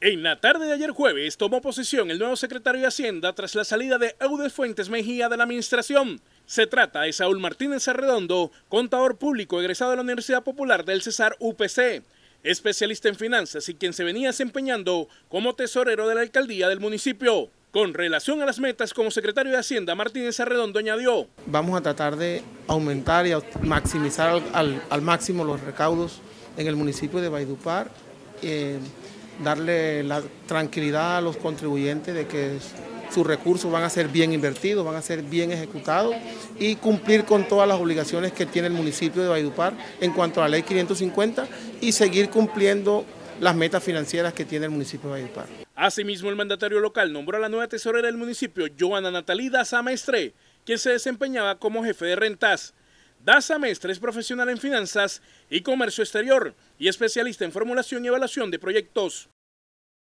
En la tarde de ayer jueves tomó posesión el nuevo secretario de Hacienda tras la salida de Eudes Fuentes Mejía de la administración. Se trata de Saúl Martínez Arredondo, contador público egresado de la Universidad Popular del Cesar UPC, especialista en finanzas y quien se venía desempeñando como tesorero de la alcaldía del municipio. Con relación a las metas, como secretario de Hacienda, Martínez Arredondo añadió: vamos a tratar de aumentar y maximizar al máximo los recaudos en el municipio de Valledupar, darle la tranquilidad a los contribuyentes de que sus recursos van a ser bien invertidos, van a ser bien ejecutados y cumplir con todas las obligaciones que tiene el municipio de Valledupar en cuanto a la ley 550 y seguir cumpliendo las metas financieras que tiene el municipio de Valledupar. Asimismo, el mandatario local nombró a la nueva tesorera del municipio, Joana Natalí Daza Mestre, quien se desempeñaba como jefe de rentas. Daza Mestre es profesional en finanzas y comercio exterior y especialista en formulación y evaluación de proyectos.